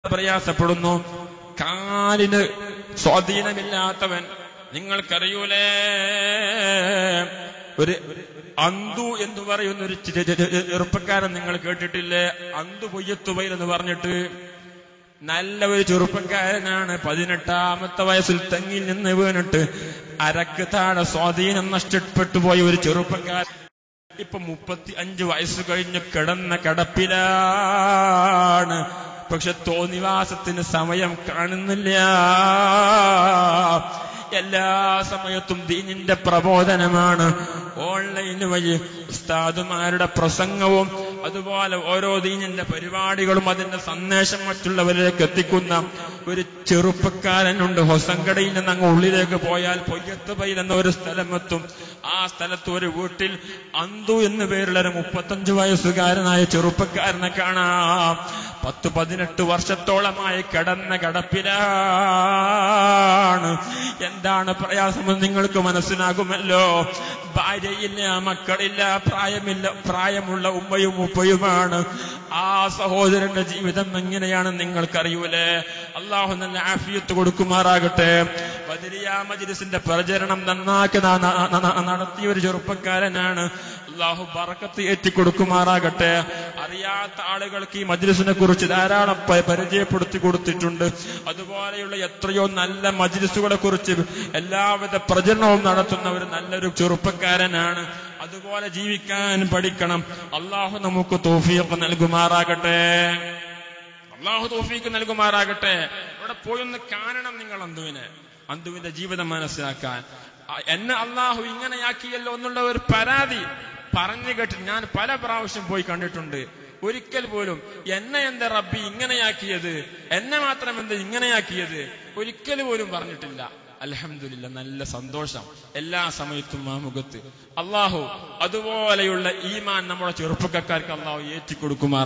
പ്രയാസപ്പെടുന്നു. കാലിന് സ്വാധീനമില്ലാത്തവൻ, നിങ്ങൾക്കറിയൂലേ, ഒരു അന്തു എന്ന് പറയുന്ന ഒരു ചെറുപ്പക്കാരൻ നിങ്ങൾ കേട്ടിട്ടില്ലേ? അന്തു പൊയ്യത്തുവയിൽ എന്ന് പറഞ്ഞിട്ട് നല്ല ഒരു ചെറുപ്പക്കാരനാണ്. 18ാമത്തെ വയസ്സിൽ തെങ്ങിൽ നിന്ന് വീണിട്ട് അരക്ക് താഴെ സ്വാധീനം നഷ്ടപ്പെട്ടു പോയ ഒരു ചെറുപ്പക്കാരൻ ഇപ്പൊ 35 വയസ്സ് കഴിഞ്ഞ് കിടന്ന കിടപ്പിലാണ്. പക്ഷെ തോന്നിവാസത്തിന് സമയം കാണുന്നില്ല. എല്ലാ സമയത്തും ദീനിന്റെ പ്രബോധനമാണ്. ഓൺലൈൻ വഴി ഉസ്താദുമാരുടെ പ്രസംഗവും അതുപോലെ ഓരോ ദീനിന്റെ പരിപാടികളും അതിന്റെ സന്ദേശം മറ്റുള്ളവരിലേക്ക് എത്തിക്കുന്ന ഒരു ചെറുപ്പക്കാരനുണ്ട്. ഹൊസങ്കടയിൽ നിന്ന് അങ്ങ് ഉള്ളിലേക്ക് പോയാൽ പൊയ്യത്തുപയിൽ എന്ന ഒരു സ്ഥലമെത്തും. ആ സ്ഥലത്ത് ഒരു വീട്ടിൽ അന്തു എന്ന് പേരുള്ള 35 വയസ്സുകാരനായ ചെറുപ്പക്കാരനെ കാണാം. 10-18 വർഷത്തോളമായി കിടന്ന കിടപ്പിലാണ്. എന്താണ് പ്രയാസമെന്ന് നിങ്ങൾക്ക് മനസ്സിലാകുമല്ലോ. ഭാര്യയില്ല, മക്കളില്ല, പ്രായമുള്ള ഉമ്മയും ഉപ്പയുമാണ്. ആ സഹോദരന്റെ ജീവിതം എങ്ങനെയാണ് നിങ്ങൾക്കറിയൂലേ? അള്ളാഹു നല്ല ആഫിയത്ത് കൊടുക്കുമാറാകട്ടെ. ബദരിയ മജ്ലിസിന്റെ പ്രചരണം നന്നാക്കി നടത്തിയ ഒരു ചെറുപ്പക്കാരനാണ്. അള്ളാഹു ബറക്കത്ത് ഏറ്റിക്കൊടുക്കുമാറാകട്ടെ. അറിയാത്ത ആളുകൾക്ക് ഈ മജ്ലിസിനെ കുറിച്ച് ധാരാളം പരിചയപ്പെടുത്തി കൊടുത്തിട്ടുണ്ട്. അതുപോലെയുള്ള എത്രയോ നല്ല മജ്ലിസുകളെ കുറിച്ച് എല്ലാവിധ പ്രചരണവും നടത്തുന്ന ഒരു നല്ലൊരു ചെറുപ്പക്കാരനാണ്. അതുപോലെ ജീവിക്കാൻ പഠിക്കണം. അള്ളാഹു നമുക്ക് തൗഫീഖ് നൽകുമാറാകട്ടെ. അള്ളാഹു തൗഫീഖ് നൽകുമാറാകട്ടെ. ഇവിടെ പോയൊന്ന് കാണണം നിങ്ങൾ അന്തുവിന്റെ ജീവിതം മനസ്സിലാക്കാൻ. എന്നെ അള്ളാഹു ഇങ്ങനെയാക്കിയല്ലോ എന്നുള്ള ഒരു പരാതി പറഞ്ഞു കേട്ട് ഞാൻ പല പ്രാവശ്യം പോയി കണ്ടിട്ടുണ്ട്. ഒരിക്കൽ പോലും എന്നെ എന്താ റബ്ബി ഇങ്ങനെയാക്കിയത്, എന്നെ മാത്രം എന്താ ഇങ്ങനെയാക്കിയത്, ഒരിക്കൽ പോലും പറഞ്ഞിട്ടില്ല. അൽഹംദുലില്ലാ, നല്ല സന്തോഷം എല്ലാ സമയത്തും ആ മുഖത്ത്. അള്ളാഹു അതുപോലെയുള്ള ഈമാൻ നമ്മുടെ ചെറുപ്പക്കാർക്ക് അള്ളാഹു ഏറ്റിക്കൊടുക്കുമാർ.